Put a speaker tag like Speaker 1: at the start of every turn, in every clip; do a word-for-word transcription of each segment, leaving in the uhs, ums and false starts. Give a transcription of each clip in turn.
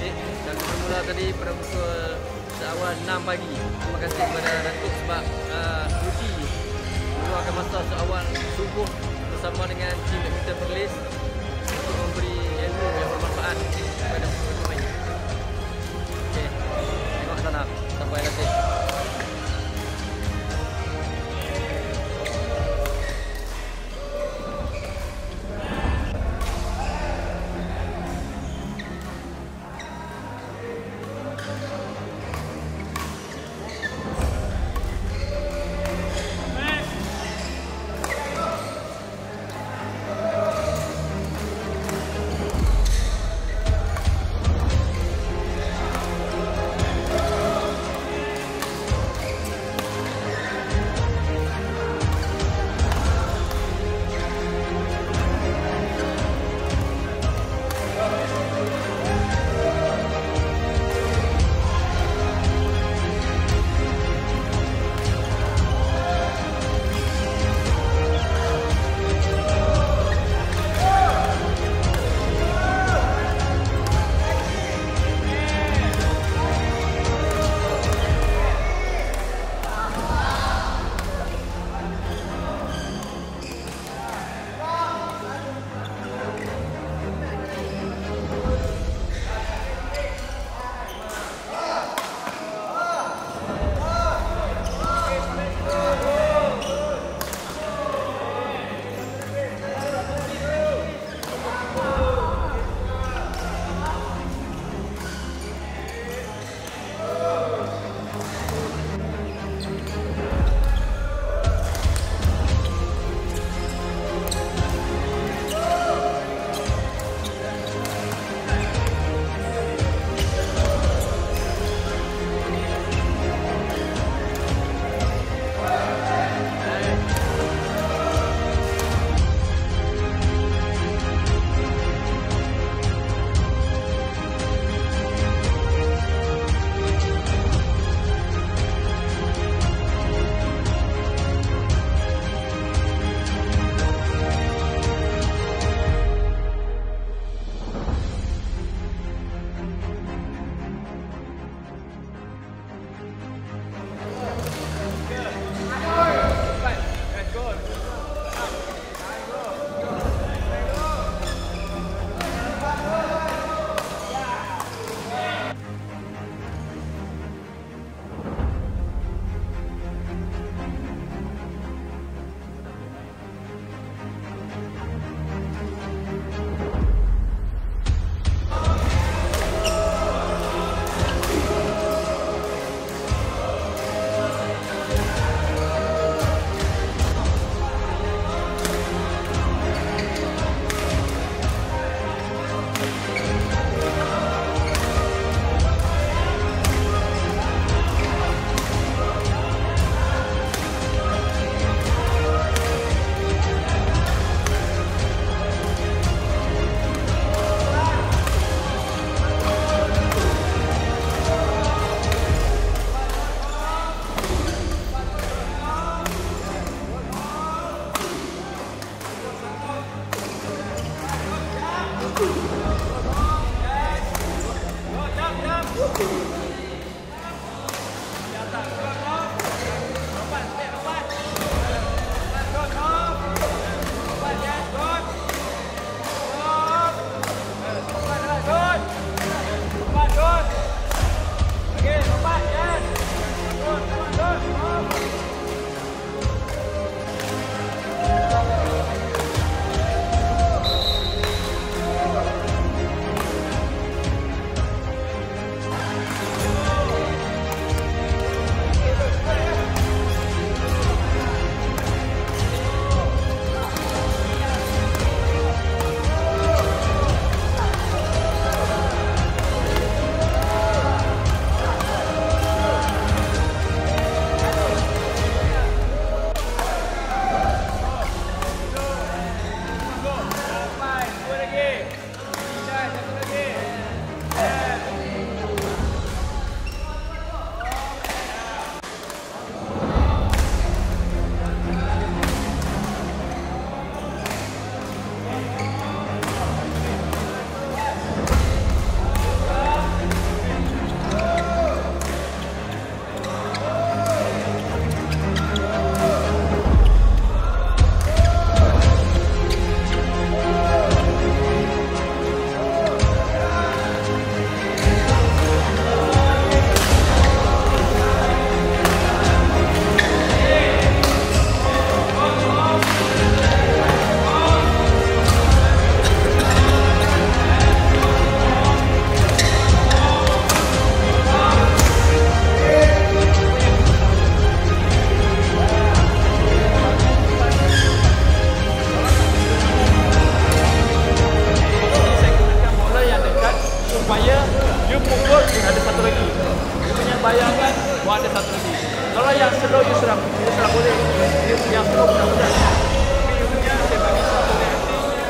Speaker 1: Okey, dan bermula tadi pada pukul seawal enam pagi. Terima kasih kepada Datuk sebab uh, uji meluangkan masa seawal subuh bersama dengan tim badminton Perlis untuk memberi ilmu yang bermanfaat kepada pemain. Okey, tengok sana sampai latih.
Speaker 2: yang slow you sudah, you sudah boleh. Yang slow sudah mudah. Tapi you punya saya bagi satu reaksi.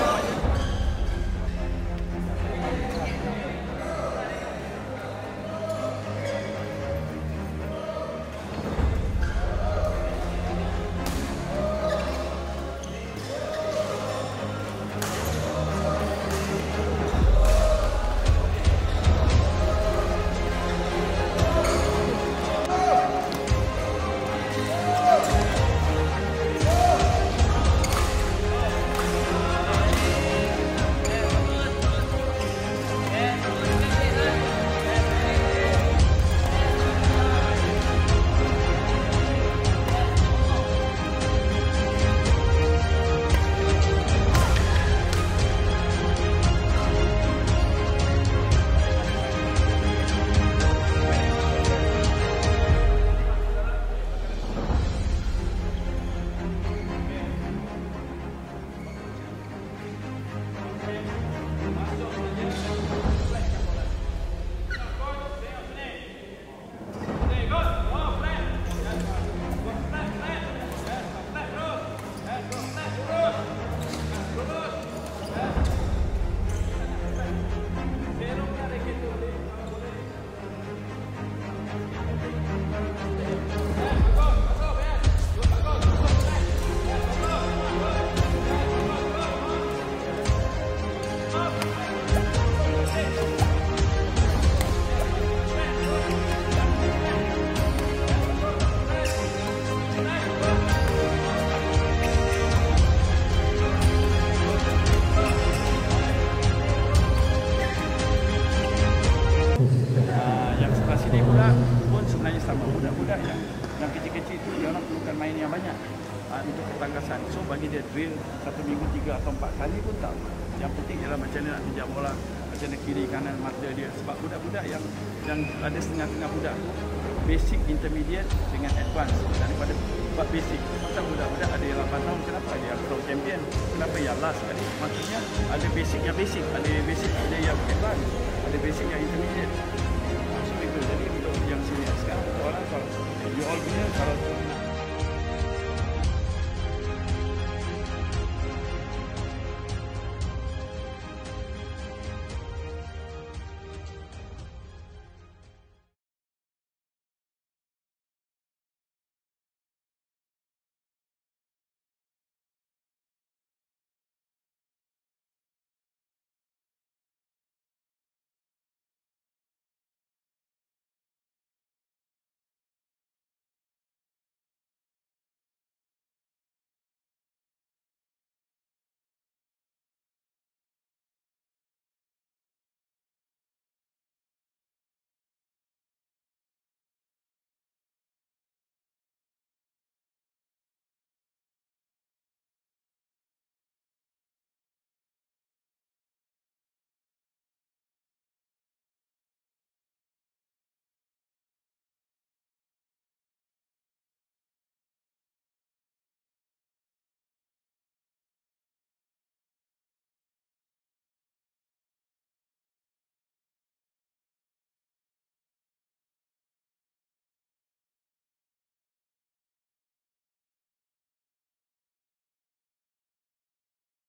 Speaker 2: Budak-budak yang yang kecil-kecil itu dia orang perlukan main yang banyak uh, untuk ketangkasan. So bagi dia drill satu minggu tiga atau empat kali pun tak. Yang penting ialah macam mana nak pinjam bola, macam mana kiri kanan mata dia. Sebab budak-budak yang yang ada setengah-tengah budak basic, intermediate dengan advance daripada buat basic. Pasal budak-budak ada yang lapan tahun, kenapa ada yang pro champion, kenapa yang last kali? Maksudnya ada basic yang basic, ada basic ada yang advance, ada basic yang intermediate.